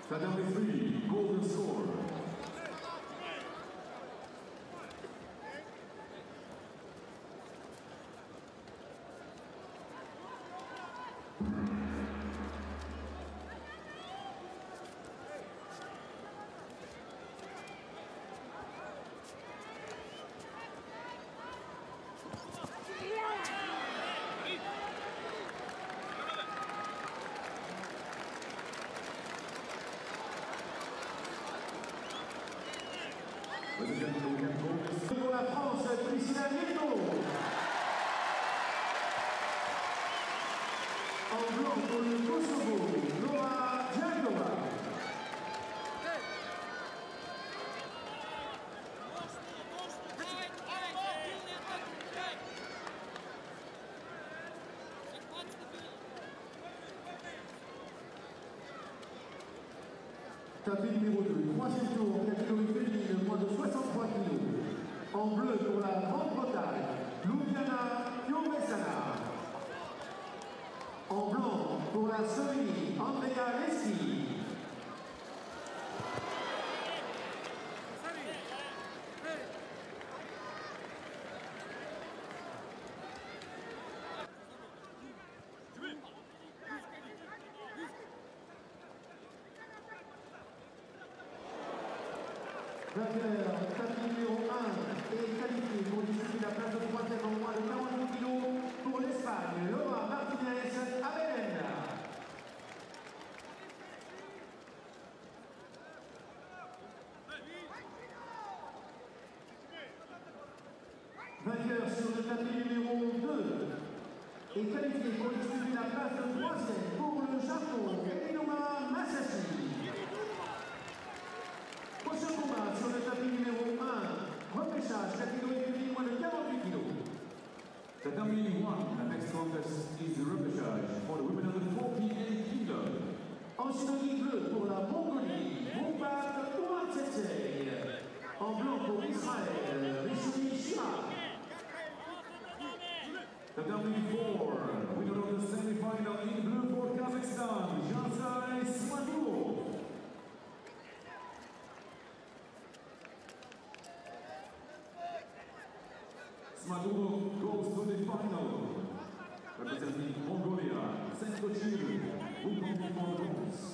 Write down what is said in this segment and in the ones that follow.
Tatami 3, golden score. Pour la France, prixs. En blanc pour le Kosovo, Maruyama. Tapis numéro 2, troisième tour, catégorie féminine, moins de 63 kg. En bleu pour la Grande-Bretagne, Ljubljana Jovesana. En blanc pour la Slovénie, Andrea Lesky. Vainqueur, tapis numéro 1 et qualifié pour disputer la place de troisième en moins de 40 kg pour l'Espagne, Laura Martinez Abelén. Vainqueur sur le tapis numéro 2 et qualifié pour disputer la place de troisième pour le Japon, Inoue Masashi. Prochain combat sur le tapis numéro 1, repêchage, catégorie féminine moins de 48 kg. Tatami 1, the next contest is the repêchage for the women under 48 kg. En synonyme bleu pour la Mongolie, Mongolian Ouatsetsei. En blanc pour Israël, Rishumi Shima. Tatami 4, winner of the semi-final in blue for Kazakhstan, Jansai Smadou. Smadou goes to the final, representing Mongolia, Joshiro, who competed for bronze.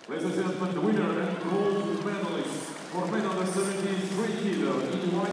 Ladies and gentlemen, the winner and gold medalist for medal 73 kilo in white.